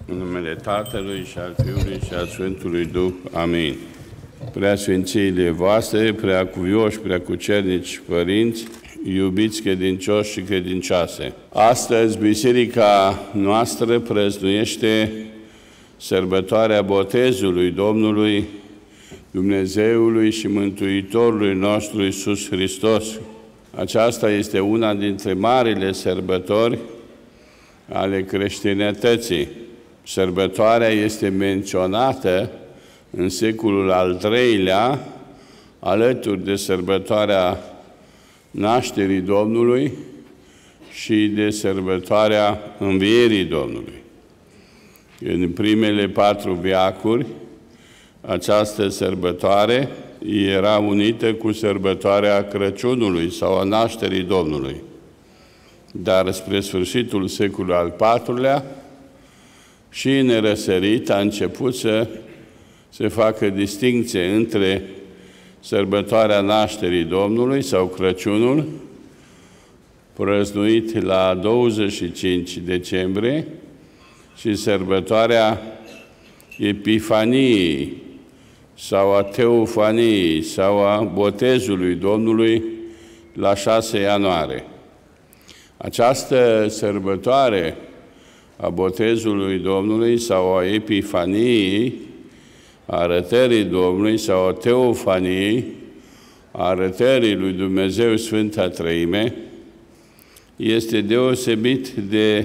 În numele Tatălui și al Fiului și al Sfântului Duh. Amin. Preasfințiile voastre, preacuvioși, preacucernici părinți, iubiți credincioși și credincioase. Astăzi, biserica noastră prăznuiește sărbătoarea botezului Domnului, Dumnezeului și Mântuitorului nostru Iisus Hristos. Aceasta este una dintre marile sărbători ale creștinătății. Sărbătoarea este menționată în secolul al III-lea, alături de sărbătoarea nașterii Domnului și de sărbătoarea învierii Domnului. În primele 4 veacuri, această sărbătoare era unită cu sărbătoarea Crăciunului sau a nașterii Domnului. Dar spre sfârșitul secolului al IV-lea și în răsărit a început să se facă distincție între sărbătoarea nașterii Domnului sau Crăciunul, prăznuit la 25 decembrie, și sărbătoarea Epifaniei sau a Teofaniei sau a Botezului Domnului la 6 ianuarie. Această sărbătoare a Botezului Domnului sau a Epifaniei, a arătării Domnului sau a Teofaniei, a arătării lui Dumnezeu Sfânta Treime, este deosebit de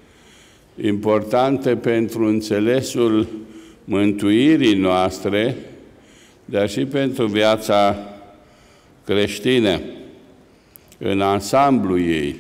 importantă pentru înțelesul mântuirii noastre, dar și pentru viața creștină în ansamblu ei.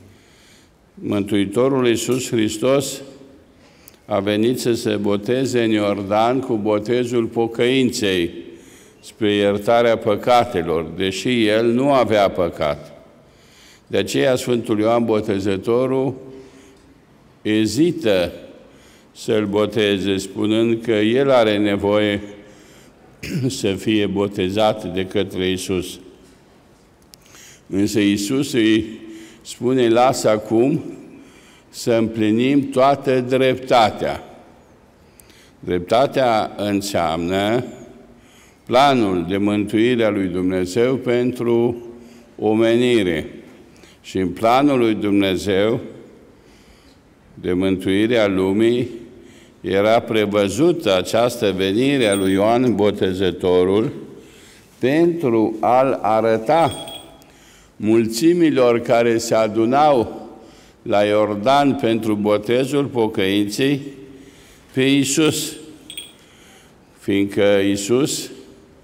Mântuitorul Iisus Hristos a venit să se boteze în Iordan cu botezul pocăinței spre iertarea păcatelor, deși El nu avea păcat. De aceea Sfântul Ioan Botezătorul ezită să-L boteze, spunând că El are nevoie să fie botezat de către Iisus. Însă Iisus îi spune: lasă acum să împlinim toată dreptatea. Dreptatea înseamnă planul de mântuire a lui Dumnezeu pentru omenire. Și în planul lui Dumnezeu de mântuire a lumii era prevăzută această venire a lui Ioan Botezătorul pentru a-L arăta mulțimilor care se adunau la Iordan pentru botezul pocăinței pe Iisus, fiindcă Iisus,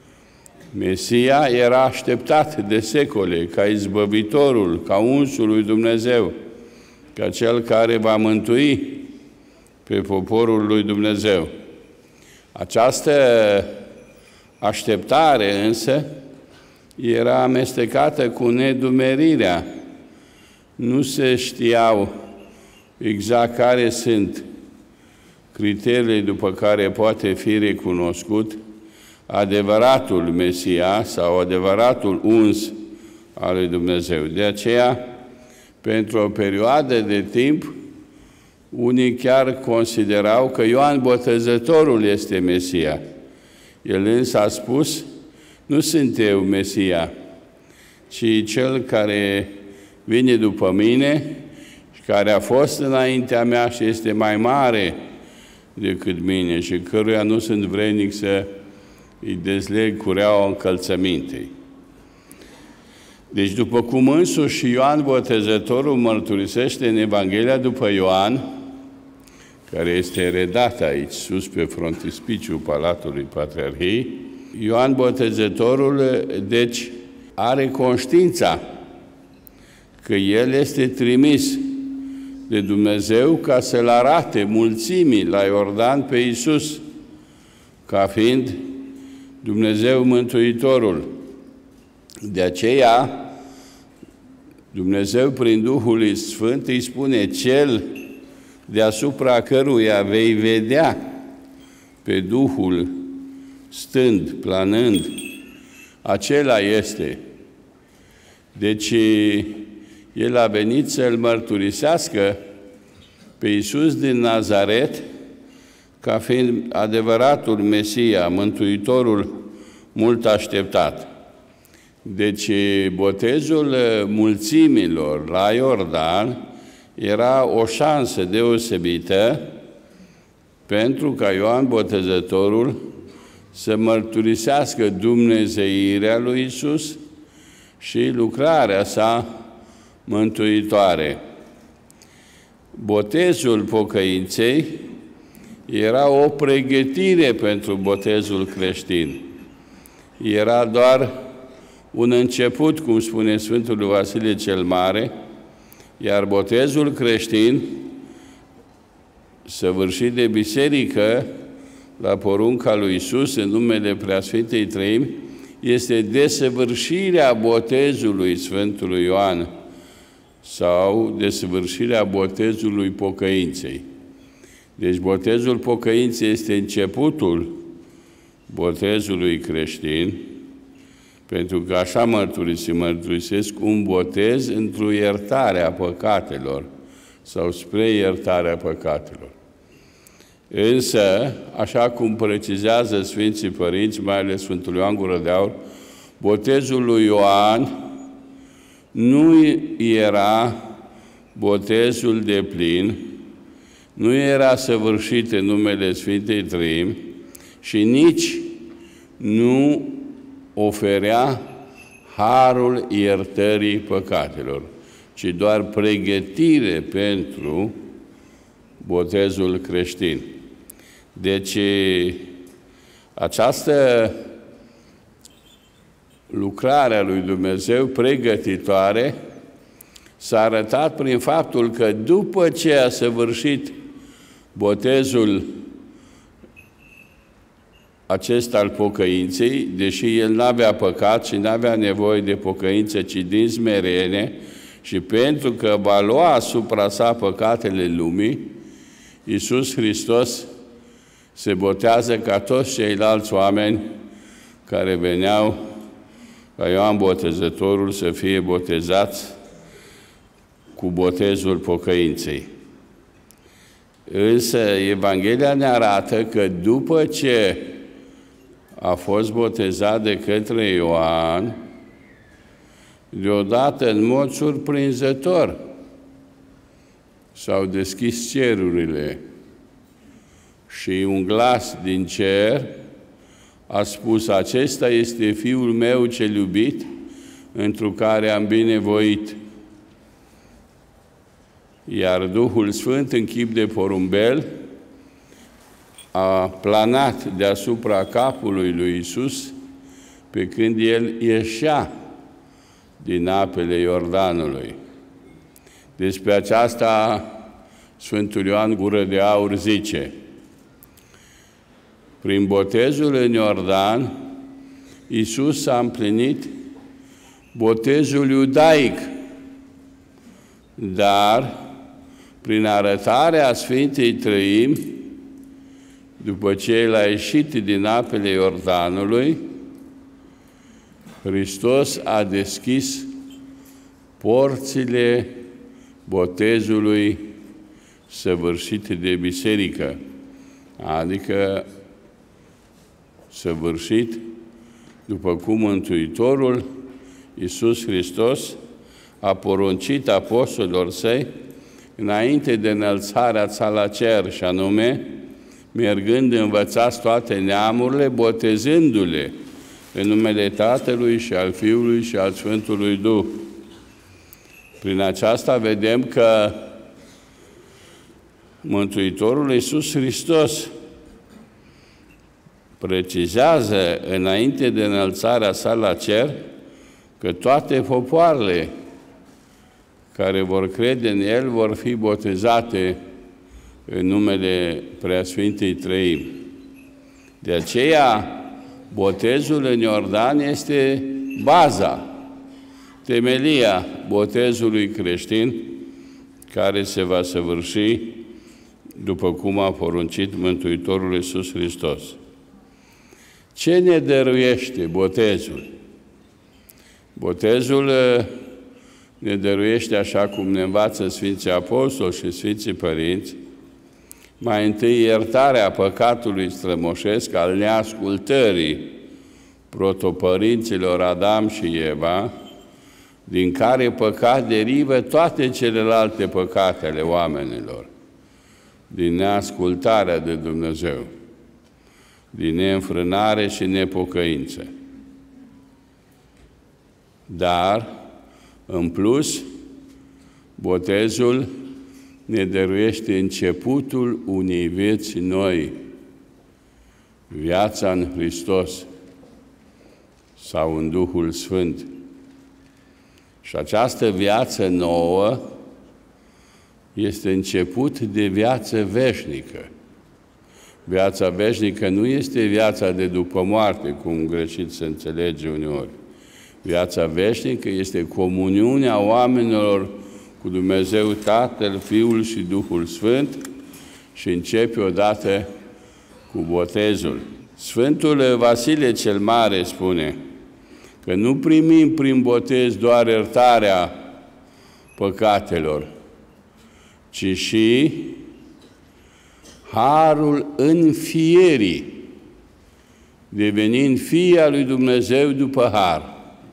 Mesia, era așteptat de secole ca izbăvitorul, ca unsul lui Dumnezeu, ca cel care va mântui pe poporul lui Dumnezeu. Această așteptare însă era amestecată cu nedumerirea. Nu se știau exact care sunt criteriile după care poate fi recunoscut adevăratul Mesia sau adevăratul uns al lui Dumnezeu. De aceea, pentru o perioadă de timp, unii chiar considerau că Ioan Botezătorul este Mesia. El însă a spus: nu sunt eu Mesia, ci cel care vine după mine și care a fost înaintea mea și este mai mare decât mine și căruia nu sunt vrednic să îi dezleg cureaua încălțămintei. Deci, după cum însuși Ioan Botezătorul mărturisește în Evanghelia după Ioan, care este redată aici, sus pe frontispiciul Palatului Patriarhiei, Ioan Botezătorul, deci, are conștiința că el este trimis de Dumnezeu ca să-L arate mulțimii la Iordan pe Iisus, ca fiind Dumnezeu Mântuitorul. De aceea, Dumnezeu, prin Duhul Sfânt, îi spune: cel deasupra căruia vei vedea pe Duhul stând, planând, acela este. Deci, El a venit să-L mărturisească pe Iisus din Nazaret ca fiind adevăratul Mesia, Mântuitorul mult așteptat. Deci, botezul mulțimilor la Iordan era o șansă deosebită pentru ca Ioan Botezătorul să mărturisească dumnezeirea lui Iisus și lucrarea sa mântuitoare. Botezul pocăinței era o pregătire pentru botezul creștin. Era doar un început, cum spune Sfântul Vasile cel Mare, iar botezul creștin, săvârșit de biserică la porunca lui Iisus în numele Preasfintei Treimi, este desăvârșirea botezului Sfântului Ioan sau desăvârșirea botezului pocăinței. Deci botezul pocăinței este începutul botezului creștin, pentru că așa mărturisesc un botez într-o iertare a păcatelor sau spre iertarea păcatelor. Însă, așa cum precizează Sfinții Părinți, mai ales Sfântul Ioan Gură de Aur, botezul lui Ioan nu era botezul deplin, nu era săvârșit în numele Sfintei Treimi și nici nu oferea harul iertării păcatelor, ci doar pregătire pentru botezul creștin. Deci, această lucrare a lui Dumnezeu pregătitoare s-a arătat prin faptul că după ce a săvârșit botezul acesta al pocăinței, deși el n-avea păcat și n-avea nevoie de pocăință, ci din smerenie, și pentru că va lua asupra sa păcatele lumii, Iisus Hristos se botează ca toți ceilalți oameni care veneau ca Ioan Botezătorul să fie botezați cu botezul pocăinței. Însă Evanghelia ne arată că după ce a fost botezat de către Ioan, deodată, în mod surprinzător, s-au deschis cerurile și un glas din cer a spus: acesta este Fiul meu cel iubit, întru care am binevoit. Iar Duhul Sfânt, în chip de porumbel, a planat deasupra capului lui Iisus pe când el ieșea din apele Iordanului. Despre aceasta Sfântul Ioan Gură de Aur zice: prin botezul în Iordan, Iisus a împlinit botezul iudaic, dar prin arătarea Sfintei Trăimi, după ce el a ieșit din apele Iordanului, Hristos a deschis porțile botezului săvârșit de biserică, adică săvârșit după cum Mântuitorul Iisus Hristos a poruncit apostolilor săi înainte de înălțarea sa la cer, și anume, mergând învățați toate neamurile, botezându-le în numele Tatălui și al Fiului și al Sfântului Duh. Prin aceasta vedem că Mântuitorul Iisus Hristos precizează înainte de înălțarea sa la cer că toate popoarele care vor crede în El vor fi botezate în numele Preasfintei Treimi. De aceea, botezul în Iordan este baza, temelia botezului creștin care se va săvârși după cum a poruncit Mântuitorul Iisus Hristos. Ce ne dăruiește botezul? Botezul ne dăruiește, așa cum ne învață Sfinții Apostoli și Sfinții Părinți, Mai întâi iertarea păcatului strămoșesc al neascultării protopărinților Adam și Eva, din care păcat derivă toate celelalte păcate ale oamenilor, din neascultarea de Dumnezeu, din neînfrânare și nepocăință. Dar, în plus, botezul ne dăruiește începutul unei vieți noi, viața în Hristos sau în Duhul Sfânt. Și această viață nouă este început de viață veșnică. Viața veșnică nu este viața de după moarte, cum greșit se înțelege uneori. Viața veșnică este comuniunea oamenilor cu Dumnezeu Tatăl, Fiul și Duhul Sfânt și începe odată cu botezul. Sfântul Vasile cel Mare spune că nu primim prin botez doar iertarea păcatelor, ci și harul înfierii, devenind fii al lui Dumnezeu după har,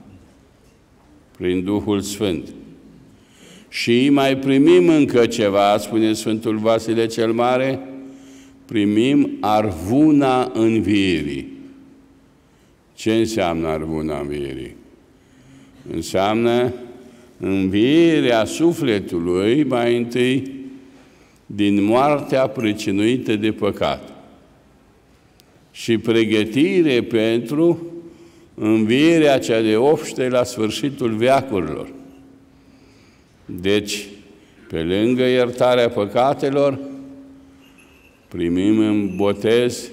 prin Duhul Sfânt. Și mai primim încă ceva, spune Sfântul Vasile cel Mare, primim arvuna învierii. Ce înseamnă arvuna învierii? Înseamnă învierea sufletului mai întâi din moartea pricinuită de păcat și pregătire pentru învierea cea de obște la sfârșitul veacurilor. Deci, pe lângă iertarea păcatelor, primim în botez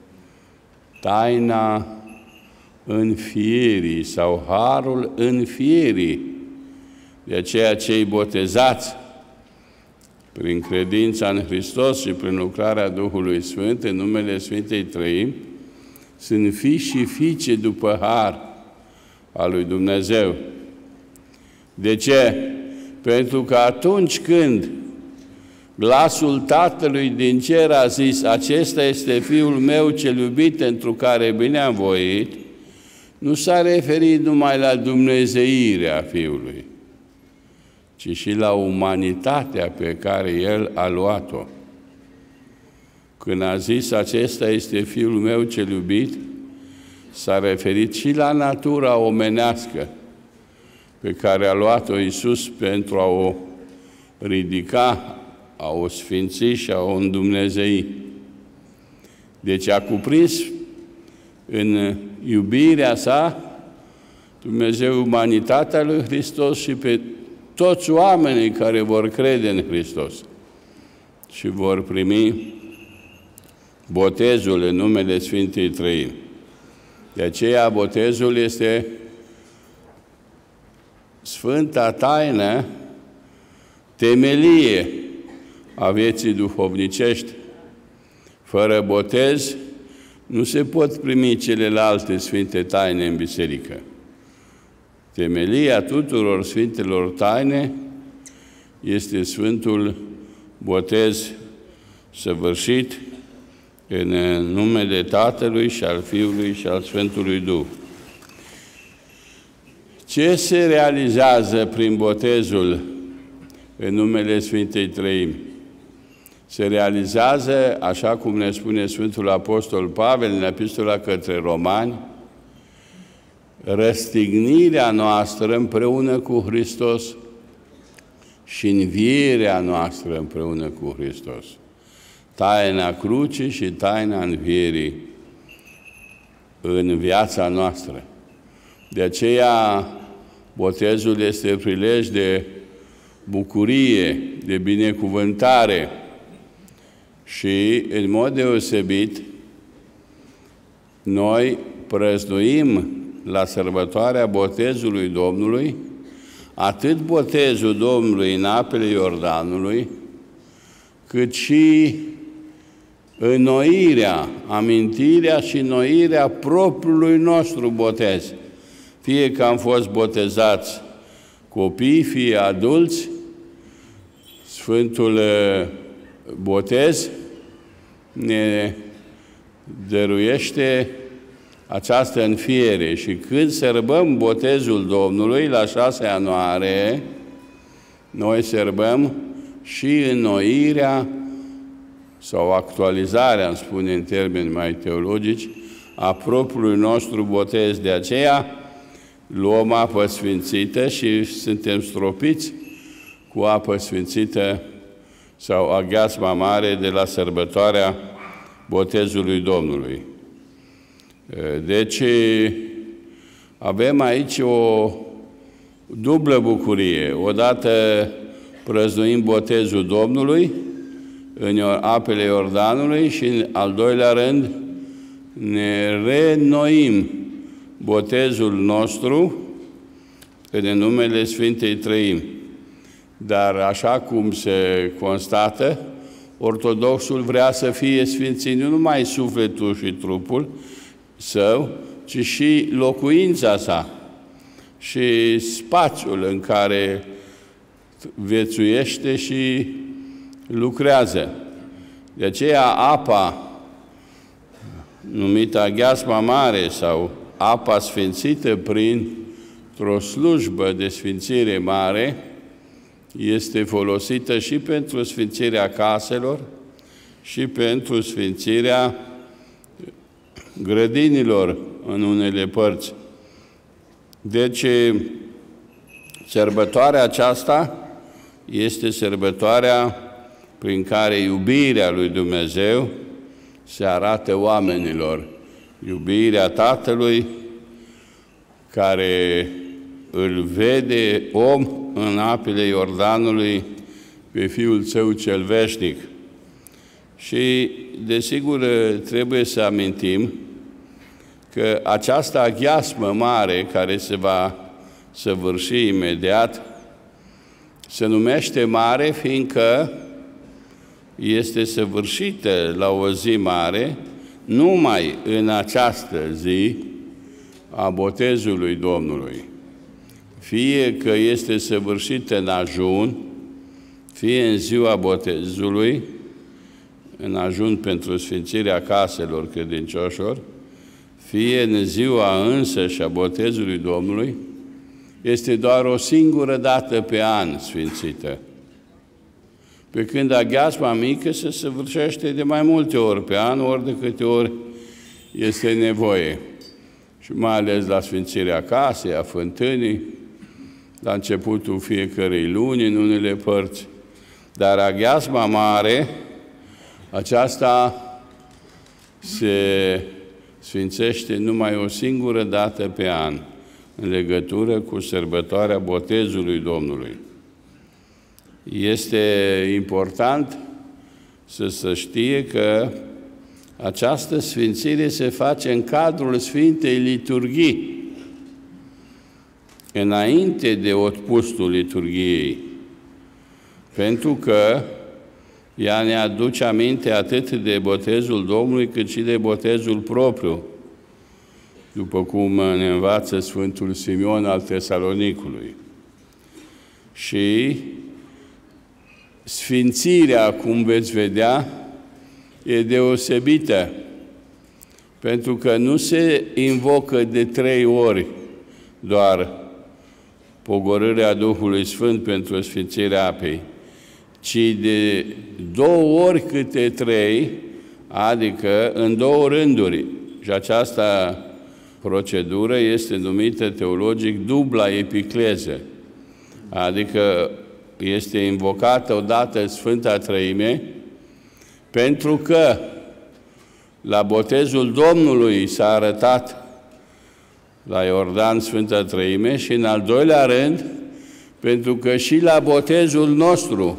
taina înfierii sau harul înfierii. De aceea cei botezați prin credința în Hristos și prin lucrarea Duhului Sfânt, în numele Sfintei Trăimi, sunt fii și fiice după har al lui Dumnezeu. De ce? Pentru că atunci când glasul Tatălui din cer a zis, acesta este Fiul meu cel iubit, pentru care bine am voit, nu s-a referit numai la dumnezeirea Fiului, ci și la umanitatea pe care El a luat-o. Când a zis, acesta este Fiul meu cel iubit, s-a referit și la natura omenească pe care a luat-o Iisus pentru a o ridica, a o sfinți și a o îndumnezei. Deci a cuprins în iubirea sa Dumnezeu umanitatea lui Hristos și pe toți oamenii care vor crede în Hristos și vor primi botezul în numele Sfintei Trăimi. De aceea botezul este sfânta taină, temelie a vieții duhovnicești. Fără botez nu se pot primi celelalte sfinte taine în biserică. Temelia tuturor sfintelor taine este Sfântul Botez săvârșit în numele Tatălui și al Fiului și al Sfântului Duh. Ce se realizează prin botezul în numele Sfintei Trăimi? Se realizează, așa cum ne spune Sfântul Apostol Pavel în Epistola către Romani, răstignirea noastră împreună cu Hristos și învierea noastră împreună cu Hristos. Taina crucii și taina învierii în viața noastră. De aceea, botezul este prilej de bucurie, de binecuvântare și, în mod deosebit, noi prăznuim la sărbătoarea botezului Domnului atât botezul Domnului în apele Iordanului, cât și înnoirea, amintirea și înnoirea propriului nostru botez. Fie că am fost botezați copii, fie adulți, Sfântul Botez ne dăruiește această înfiere. Și când sărbăm botezul Domnului la 6 ianuarie, noi sărbăm și înnoirea sau actualizarea, îmi spune în termeni mai teologici, a propriului nostru botez. De aceea luăm apă sfințită și suntem stropiți cu apă sfințită sau aghiazma mare de la sărbătoarea botezului Domnului. Deci avem aici o dublă bucurie. Odată prăznuim botezul Domnului în apele Iordanului și în al doilea rând ne reînnoim botezul nostru în numele Sfintei Trăimi. Dar așa cum se constată, ortodoxul vrea să fie sfințit nu numai sufletul și trupul său, ci și locuința sa și spațiul în care viețuiește și lucrează. De aceea apa numită aghiazma mare sau apa sfințită printr-o slujbă de sfințire mare este folosită și pentru sfințirea caselor și pentru sfințirea grădinilor în unele părți. Deci, sărbătoarea aceasta este sărbătoarea prin care iubirea lui Dumnezeu se arată oamenilor. Iubirea Tatălui care îl vede om în apele Iordanului pe Fiul Său cel veșnic. Și, desigur, trebuie să amintim că această aghiazmă mare care se va săvârși imediat se numește mare fiindcă este săvârșită la o zi mare numai în această zi a botezului Domnului. Fie că este săvârșită în ajun, fie în ziua botezului, în ajun pentru sfințirea caselor credincioșilor, fie în ziua însăși a botezului Domnului, este doar o singură dată pe an sfințită. Pe când aghiazma mică se săvârșește de mai multe ori pe an, ori de câte ori este nevoie. Și mai ales la sfințirea casei, a fântânii, la începutul fiecărei luni, în unele părți. Dar aghiazma mare, aceasta se sfințește numai o singură dată pe an, în legătură cu sărbătoarea botezului Domnului. Este important să se știe că această sfințire se face în cadrul Sfintei Liturghii, înainte de otpustul liturghiei, pentru că ea ne aduce aminte atât de botezul Domnului, cât și de botezul propriu, după cum ne învață Sfântul Simeon al Tesalonicului. Și sfințirea, cum veți vedea, e deosebită, pentru că nu se invocă de 3 ori doar pogorârea Duhului Sfânt pentru sfințirea apei, ci de 2 ori câte 3, adică în 2 rânduri. Și această procedură este numită teologic dubla epicleză, adică este invocată odată Sfânta Trăime, pentru că la botezul Domnului s-a arătat la Iordan Sfânta Trăime și în al doilea rând, pentru că și la botezul nostru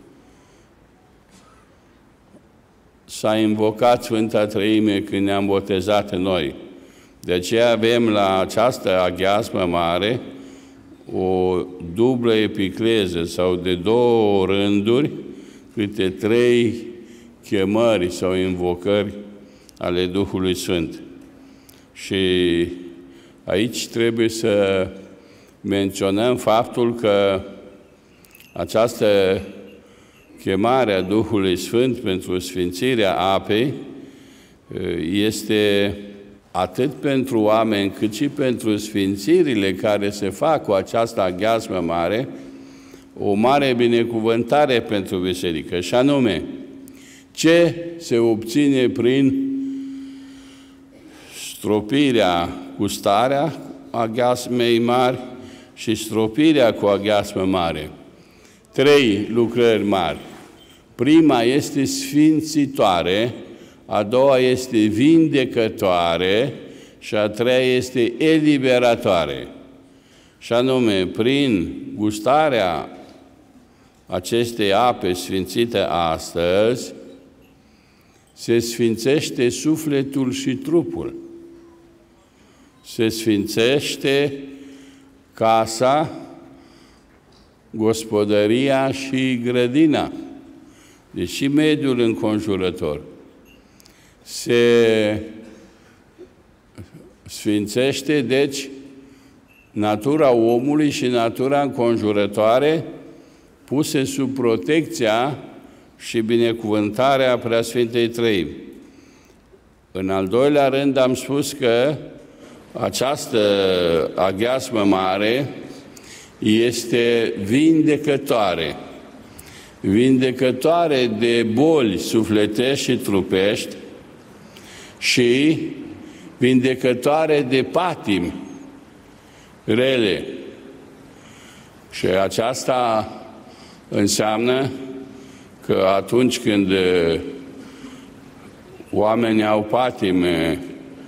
s-a invocat Sfânta Trăime când ne-am botezat noi. De aceea avem la această aghiazmă mare o dublă epicleză sau de 2 rânduri, câte 3 chemări sau invocări ale Duhului Sfânt. Și aici trebuie să menționăm faptul că această chemarea Duhului Sfânt pentru sfințirea apei este atât pentru oameni, cât și pentru sfințirile care se fac cu această aghiazmă mare, o mare binecuvântare pentru biserică. Și anume, ce se obține prin stropirea cu starea aghiazmei mari și stropirea cu aghiazmă mare? 3 lucrări mari. Prima este sfințitoare, a doua este vindecătoare și a treia este eliberatoare. Și anume, prin gustarea acestei ape sfințite astăzi, se sfințește sufletul și trupul. Se sfințește casa, gospodăria și grădina, deci și mediul înconjurător. Se sfințește, deci, natura omului și natura înconjurătoare puse sub protecția și binecuvântarea Preasfintei Treimi. În al doilea rând am spus că această aghiazmă mare este vindecătoare. Vindecătoare de boli sufletești și trupești și vindecătoare de patimi rele. Și aceasta înseamnă că atunci când oamenii au patime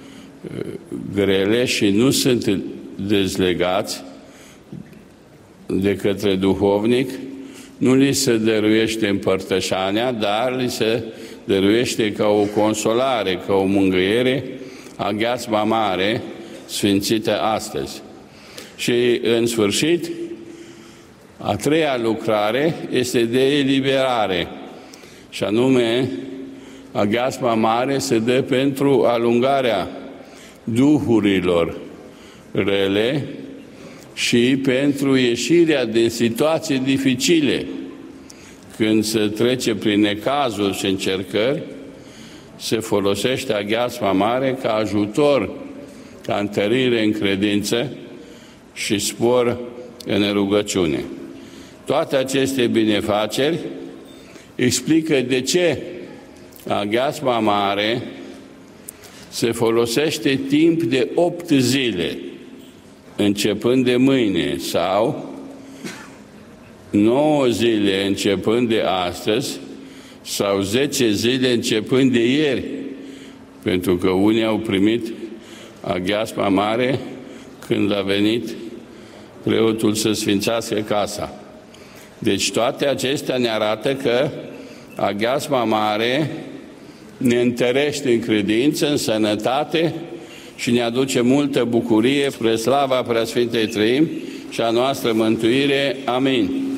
grele și nu sunt dezlegați de către duhovnic, nu li se dăruiește împărtășania, dar li se dăruiește ca o consolare, ca o mângâiere, aghiazma mare sfințită astăzi. Și în sfârșit, a treia lucrare este de eliberare, și anume, aghiazma mare se dă pentru alungarea duhurilor rele și pentru ieșirea din situații dificile. Când se trece prin necazuri și încercări, se folosește aghiazma mare ca ajutor, ca întărire în credință și spor în rugăciune. Toate aceste binefaceri explică de ce aghiazma mare se folosește timp de 8 zile, începând de mâine, sau 9 zile începând de astăzi, sau 10 zile începând de ieri, pentru că unii au primit aghiazma mare când a venit preotul să sfințească casa. Deci toate acestea ne arată că aghiazma mare ne întărește în credință, în sănătate și ne aduce multă bucurie spre slava Preasfintei Treimi și a noastră mântuire. Amin.